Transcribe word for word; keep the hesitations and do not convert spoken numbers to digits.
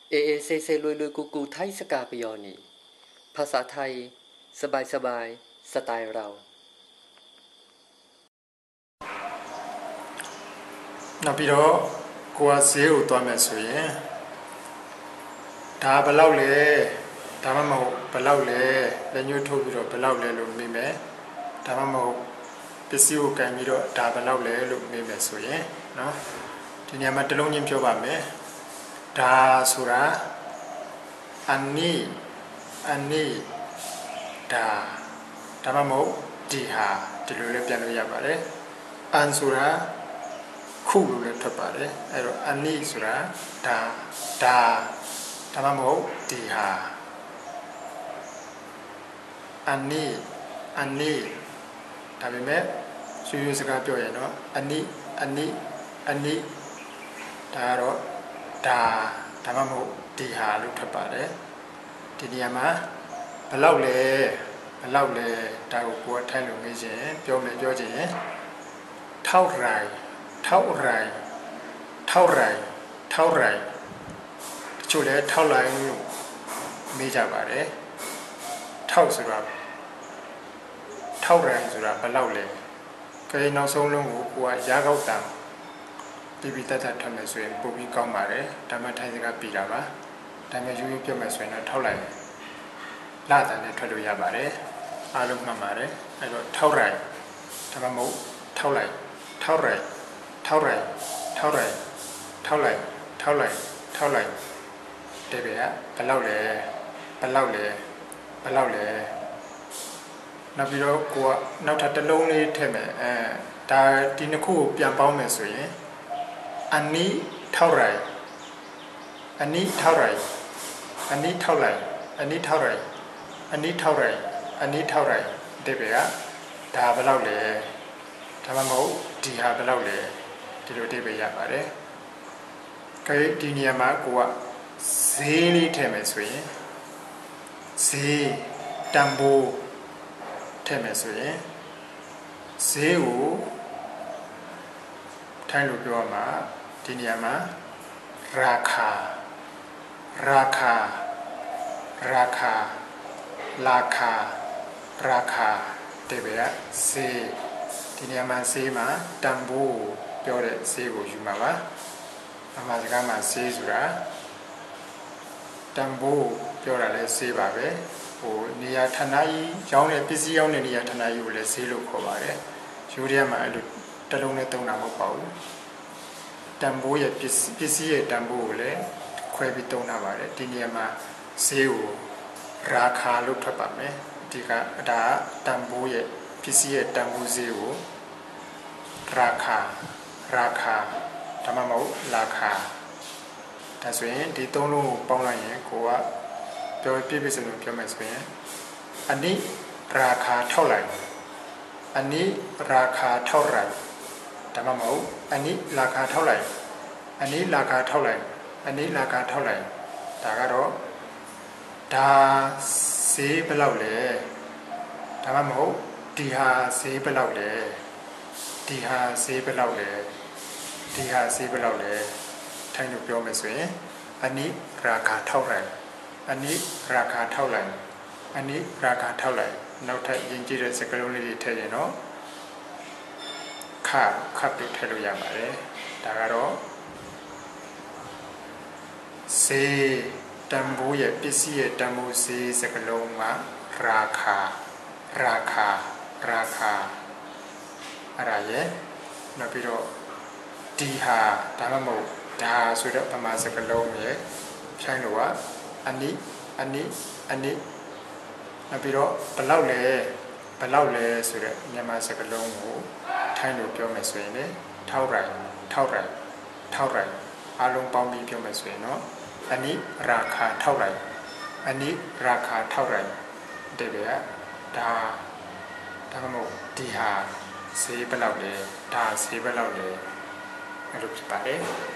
เอเอเซเซลุยลุยกูกูไทยสกาปยอนีภาษาไทยสบายสบายสไตล์เราနောက်ပြီးတော့ကိုယ်ကဈေးကိုသွားမယ်ဆိုရင်ဒါဘယ်လောက်လဲဒါမှမဟုတ်ဘယ်လောက်လဲလက်ညှိုးထုတ်ပြီးတော့ဘယ်လောက်လဲလို့မေးမယ်ဒါမှမဟုတ်ပစ္စည်းကိုကန်ပြီးတော့ဒါဘယ်လောက်လဲလို့မေးမယ်ဆိုရင်เนาะဒီနေရာမှာတစ်လုံးချင်းပြောပါမယ်ဒါဆိုတာအနီအနီဒါဒါမှမဟုတ်ဒီဟာဒီလိုလေးပြန်လို့ရပါတယ်အန်ဆိုတာခုလို့လည်းထွက်ပါတယ်အဲ့တော့အနိဆိုတာဒါဒါဒါမှမဟုတ်ဒီဟာအနိအနိဒါပေမဲ့ရွှေရွှေစကားပြောရင်တော့အနိအနိအနိဒါတော့ဒါဒါမှမဟုတ်ဒီဟာလို့ထွက်ပါတယ်ဒီနေရာမှာဘယ်လောက်လဲဘယ်လောက်လဲဒါကိုကိုယ်ထိုင်လို့မေးခြင်းပြောမယ်ပြောခြင်းเท่าไหร่เท่าไรเท่าไรเท่าไรတချို့လဲเท่าไรလို့မေးကြပါတယ်เท่าဆိုတာเท่าไรဆိုတာဘယ်လောက်လဲကြိမ်နောက်ဆုံးလုံးကိုကိုကရားကောက်တံပြပြတတ်တတ်ထမယ်ဆိုရင်ပုံပြီးကောင်းပါတယ်ဒါမှထိုင်စကားပြီးတာပါဒါမှရိုးရိုးပြမယ်ဆိုရင်တော့เท่าไรလာတန်နဲ့ထွက်လို့ရပါတယ်အားလုံးမှတ်ပါတယ်အဲ့တော့เท่าไรဒါမှမဟုတ်เท่าไรเท่าไรเท่าไรเท่าไรเท่าไรเท่าไรเท่าไรเดี๋ยวอะบลาวเลยบลาวเลยบลาวเลยနောက်ပြီးတော့ကိုကနောက်ထပ်တစ်လုံးလေးထည့်မယ်အဲဒါဒီနှစ်ခုကိုပြန်ပေါင်းမယ်ဆိုရင်အနီးเท่าไรအနီးเท่าไรအနီးเท่าไรအနီးเท่าไรအနီးเท่าไรအနီးเท่าไรเดี๋ยวอะဒါဘလောက်လဲဒါမှမဟုတ်ဒီဟာဘလောက်လဲဒီလိုတိပဲရပါတယ်။ခေဒီနေရာမှာကိုကဈေးလေးထည့်မယ်ဆိုရင်ဈေးတန်ဖိုးထည့်မယ်ဆိုရင်ဈေးကိုထိုင်လို့ပြောမှာဒီနေရာမှာရာခာရာခာရာခာလာခာရာခาတိပဲဈေးဒီနေရာမှာဈေးမှာတန်ဖိုးပြောတဲ့ဈေးကိုယူမှာပါအမှန်စကားမှာဈေးဆိုတာတန်ဖိုးပြောတာလဲဈေးပါပဲဟိုနေရာဌာနကြီးရောင်းတဲ့ပစ္စည်းရောင်းတဲ့နေရာဌာနကြီးကိုလည်းဈေးလို့ခေါ်ပါတယ်ယူရီးယားမှာအဲ့လိုတစ်လုံးနဲ့သုံးတာမဟုတ်ပါဘူးတန်ဖိုးရဲ့ပစ္စည်းပစ္စည်းရဲ့တန်ဖိုးကိုလည်းခွဲပြီးသုံးတာပါတယ်ဒီနေရာမှာဈေးကိုရာခာလို့ထွက်ပါမယ်ဒီကဒါတန်ဖိုးရဲ့ပစ္စည်းရဲ့တန်ဖိုးဈေးကိုရာခာရာခာဓမ္မမဟုတ်လာခာဒါဆိုရင်ဒီသုံးလုံးကိုပေါင်းလိုက်ရင်ကိုကပြောပြပြစလို့ပြောမယ်ဆိုရင်အနိရာခာเท่าไหร่အနိရာခာเท่าไหร่ဓမ္မမဟုတ်အနိราคาเท่าไหร่အနိราคาเท่าไหร่အနိราคาเท่าไหร่ဒါကတော့ဒါဈေးဘယ်လောက်လဲဓမ္မမဟုတ်ဒီဟာဈေးဘယ်လောက်လဲဒီဟာဈေးဘယ်လောက်လဲဒီဟာဈေးဘယ်လောက်လဲထိုင်လို့ပြောမယ်ဆိုရင်အနိราคาเท่าไหร่အနိราคาเท่าไหร่အနိราคาเท่าไหร่နောက်ထပ်ယဉ်ကျေးတဲ့စကားလုံးလေးတွေထည့်ရင်တော့ခခပ်ပြီးထည့်လို့ရပါတယ်ဒါကတော့ဈေးတန်ဖိုးရဲ့ပစ္စည်းရဲ့တန်ဖိုးဈေးစကားလုံးကราคาราคาราคาအဲ့ဒါရဲ့နောက်ပြီးတော့ဒီဟာဒါမှမဟုတ်ဒါဆိုတဲ့ပမာစကလုံးရဲ့ဖြိုင်းလို့ကအနိအနိအနိနောက်ပြီးတော့ဘလောက်လဲဘလောက်လဲဆိုတဲ့မြန်မာစကလုံးကိုထိုင်းလို့ပြောမယ်ဆိုရင်လေထောက်ရိုင်ထောက်ရိုင်ထောက်ရိုင်အလုံးပေါင်းပြီးပြောမယ်ဆိုရင်တော့အနိရာခာထောက်ရိုင်အနိရာခာထောက်ရိုင်တဲ့ဗျာဒါဒါမှမဟုတ်ဒီဟာဈေးဘယ်လောက်လဲဒါဈေးဘယ်လောက်လဲအဲ့လိုဖြစ်ပါတယ်